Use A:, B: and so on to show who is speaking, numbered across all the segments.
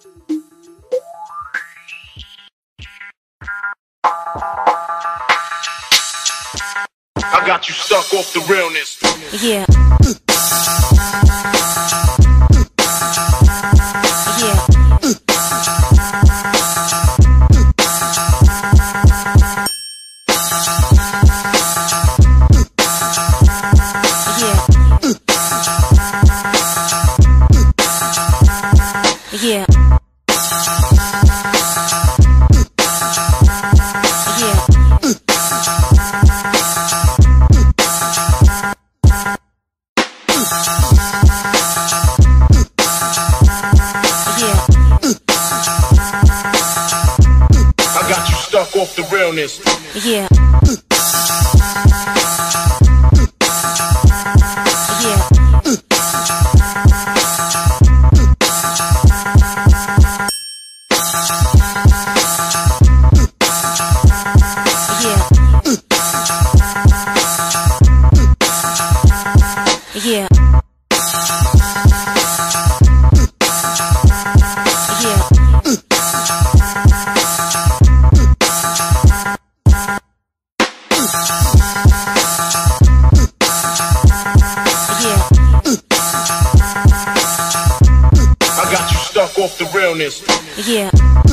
A: I got you stuck off the realness.
B: Yeah. Yeah.
A: I got you stuck off the realness.
B: Yeah. Yeah.
A: I got you stuck off the realness.
B: Yeah.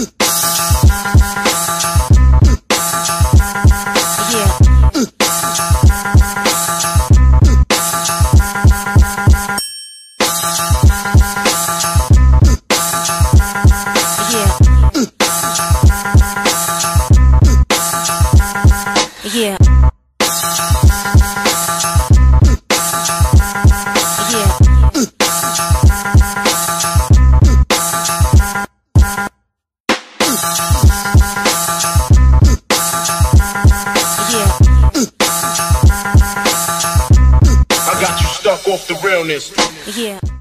B: Yeah.
A: I got you stuck off the realness.
B: Yeah.